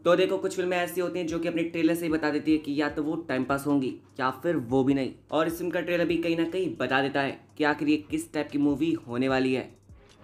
तो देखो, कुछ फिल्में ऐसी होती हैं जो कि अपने ट्रेलर से ही बता देती है कि या तो वो टाइम पास होंगी या फिर वो भी नहीं। और इस फिल्म का ट्रेलर भी कहीं ना कहीं बता देता है कि आखिर ये किस टाइप की मूवी होने वाली है।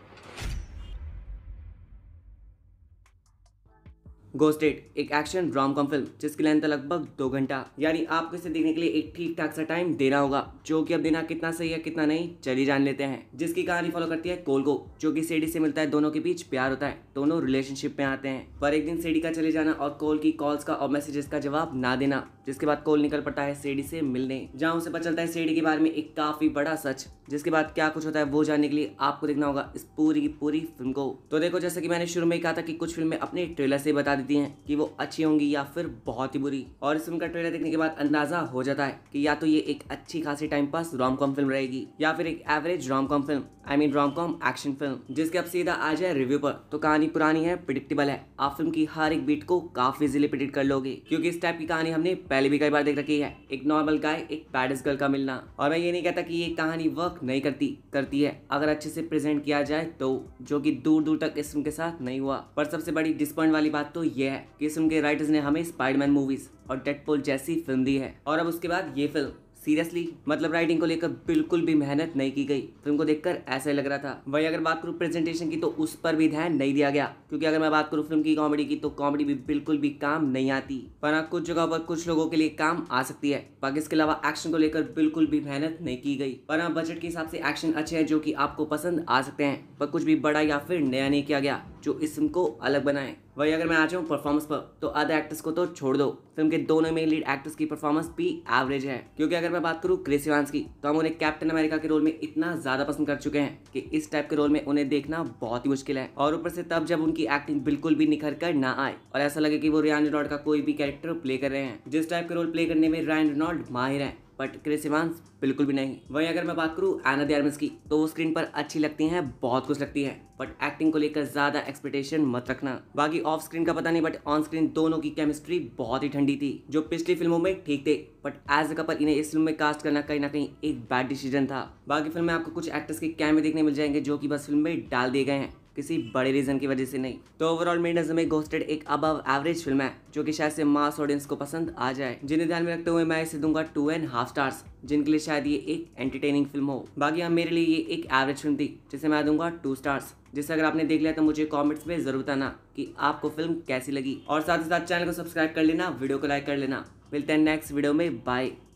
घोस्टेड एक एक्शन रॉम कॉम फिल्म जिसकी लेंथ है लगभग 2 घंटा, यानी आपको इसे देखने के लिए एक ठीक ठाक सा टाइम देना होगा, जो कि अब देना कितना सही है कितना नहीं चलिए जान लेते हैं। जिसकी कहानी फॉलो करती है कोल को, जो कि सेडी से मिलता है, दोनों के बीच प्यार होता है, दोनों रिलेशनशिप में आते हैं। पर एक दिन सेडी का चले जाना और कोल की कॉल्स का और मैसेजेस का जवाब ना देना, जिसके बाद कोल निकल पड़ता है सेडी से मिलने, जहाँ उसे पता चलता है सेडी के बारे में एक काफी बड़ा सच। जिसके बाद क्या कुछ होता है वो जानने के लिए आपको देखना होगा इस पूरी की पूरी फिल्म को। तो देखो, जैसे कि मैंने शुरू में ही कहा था कि कुछ फिल्में अपने ट्रेलर से बता देती हैं कि वो अच्छी होंगी या फिर बहुत ही बुरी। और इस फिल्म का ट्रेलर देखने के बाद अंदाजा हो जाता है कि या तो ये एक अच्छी खासी time pass rom com film रहेगी या फिर एक average rom com film, I mean rom com action film. जिसके अब सीधा आ जाए रिव्यू पर, तो कहानी पुरानी है, प्रिडिक्टेबल है, आप फिल्म की हर एक बीट को काफी इजीली प्रिडिक्ट कर लोगे, क्योंकि इस टाइप की कहानी हमने पहले भी कई बार देख रखी है। एक नॉर्मल गाय एक बैडेस्ट गर्ल का मिलना। और मैं ये नहीं कहता कि ये कहानी वर्क नहीं करती है अगर अच्छे से प्रेजेंट किया जाए तो, जो कि दूर दूर तक इस फिल्म के साथ नहीं हुआ। पर सबसे बड़ी डिसपॉइंट वाली बात तो ये है कि इस फिल्म के राइटर्स ने हमें स्पाइडरमैन मूवीज और डेडपूल जैसी फिल्म दी है, और अब उसके बाद ये फिल्म। सीरियसली, मतलब राइटिंग को लेकर बिल्कुल भी मेहनत नहीं की गई। फिल्म को देखकर ऐसा ही लग रहा था। वही अगर बात करूँ प्रेजेंटेशन की, तो उस पर भी ध्यान नहीं दिया गया, क्योंकि अगर मैं बात करूँ फिल्म की कॉमेडी की, तो कॉमेडी भी बिल्कुल भी काम नहीं आती। पर हाँ, कुछ जगहों पर कुछ लोगों के लिए काम आ सकती है। बाकी इसके अलावा एक्शन को लेकर बिल्कुल भी मेहनत नहीं की गई। पर हाँ, बजट के हिसाब से एक्शन अच्छे हैं जो कि आपको पसंद आ सकते हैं, पर कुछ भी बड़ा या फिर नया नहीं किया गया जो इस फिल्म को अलग बनाए। वही अगर मैं आ जाऊँ परफॉर्मेंस पर, तो अदर एक्टर्स को तो छोड़ दो, फिल्म के दोनों मेन लीड एक्टर्स की परफॉर्मेंस भी एवरेज है। क्योंकि अगर मैं बात करूँ क्रिस इवांस की, तो हम उन्हें कैप्टन अमेरिका के रोल में इतना ज्यादा पसंद कर चुके हैं कि इस टाइप के रोल में उन्हें देखना बहुत ही मुश्किल है। और ऊपर से तब जब उनकी एक्टिंग बिल्कुल भी निखर कर ना आए और ऐसा लगे कि वो रियान रेनॉल्ड का कोई भी कैरेक्टर प्ले कर रहे हैं। जिस टाइप के रोल प्ले करने में रियान रेनॉल्ड माहिर है, बट क्रिस इवांस बिल्कुल भी नहीं। वहीं अगर मैं बात करूँ एना de Armas की, तो वो स्क्रीन पर अच्छी लगती हैं, बहुत कुछ लगती है, बट एक्टिंग को लेकर ज्यादा एक्सपेक्टेशन मत रखना। बाकी ऑफ स्क्रीन का पता नहीं, बट ऑन स्क्रीन दोनों की केमिस्ट्री बहुत ही ठंडी थी, जो पिछली फिल्मों में ठीक थे, बट एज अ कपल इन्हें इस फिल्म में कास्ट करना कहीं ना कहीं एक बैड डिसीजन था। बाकी फिल्म में आपको कुछ एक्टर्स के कैमियो देखने मिल जाएंगे जो कि बस फिल्म में डाल दिए गए हैं, किसी बड़े रीजन की वजह से नहीं। तो ओवरऑल मेरे नजर में घोस्टेड एक अबव एवरेज फिल्म है, जो कि शायद से मास ऑडियंस को पसंद आ जाए। जिन्हें ध्यान में रखते हुए मैं इसे दूंगा 2.5 स्टार्स, जिनके लिए शायद ये एक एंटरटेनिंग फिल्म हो। बाकी हाँ, मेरे लिए ये एक एवरेज फिल्म थी, जिसे मैं दूंगा 2 स्टार्स। जिसे अगर आपने देख लिया तो मुझे कमेंट्स में जरूर बताना कि आपको फिल्म कैसी लगी, और साथ ही साथ चैनल को सब्सक्राइब कर लेना, वीडियो को लाइक कर लेना। मिलते हैं नेक्स्ट वीडियो में, बाय।